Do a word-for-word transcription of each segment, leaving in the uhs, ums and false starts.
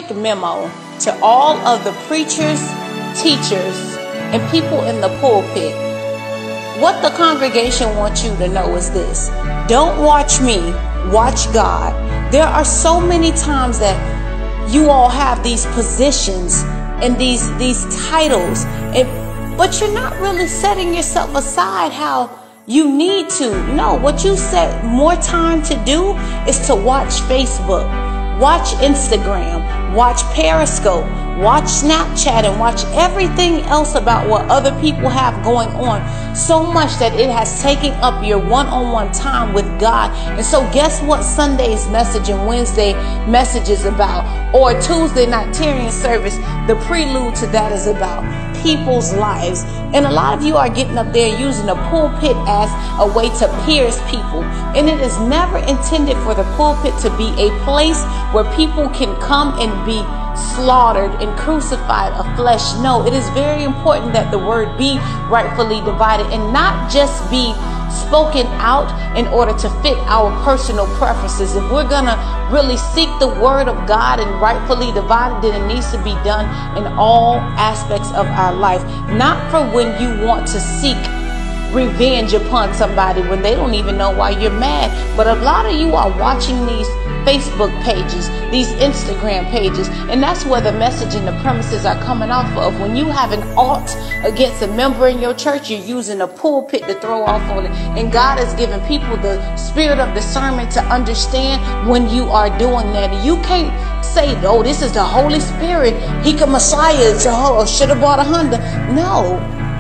quick memo to all of the preachers, teachers, and people in the pulpit. What the congregation wants you to know is this: don't watch me, watch God. There are so many times that you all have these positions and these these titles, and but you're not really setting yourself aside how you need to. No, what you set more time to do is to watch Facebook, watch Instagram, watch Periscope, watch Snapchat, and watch everything else about what other people have going on, so much that it has taken up your one-on-one time with God. And so guess what Sunday's message and Wednesday message is about, or Tuesday night Tyrian service, the prelude to that is about people's lives. And a lot of you are getting up there using the pulpit as a way to pierce people, and it is never intended for the pulpit to be a place where people can come and be slaughtered and crucified of flesh. No, it is very important that the word be rightfully divided and not just be spoken out in order to fit our personal preferences. If we're gonna really seek the word of God and rightfully divide it, then it needs to be done in all aspects of our life, not for when you want to seek revenge upon somebody when they don't even know why you're mad. But a lot of you are watching these Facebook pages, these Instagram pages, and that's where the message and the premises are coming off of. When you have an alt against a member in your church, you're using a pulpit to throw off on it. And God has given people the spirit of discernment to understand when you are doing that. And you can't say, oh, this is the Holy Spirit, he can Messiah, oh, should have bought a Honda. No,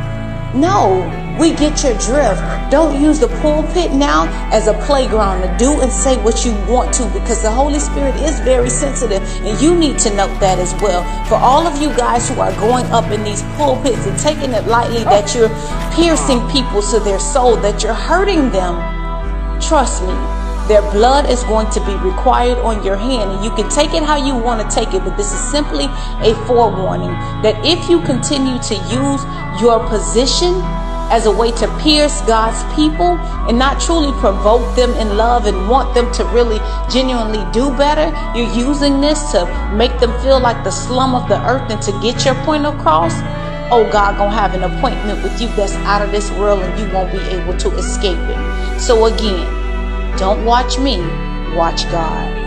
no. We get your drift. Don't use the pulpit now as a playground to do and say what you want to, because the Holy Spirit is very sensitive, and you need to note that as well. For all of you guys who are going up in these pulpits and taking it lightly that you're piercing people to their soul, that you're hurting them, trust me, their blood is going to be required on your hand, and you can take it how you want to take it, but this is simply a forewarning that if you continue to use your position as a way to pierce God's people and not truly provoke them in love and want them to really genuinely do better, you're using this to make them feel like the slum of the earth and to get your point across. Oh, God gonna have an appointment with you that's out of this world, and you won't be able to escape it. So again, don't watch me, watch God.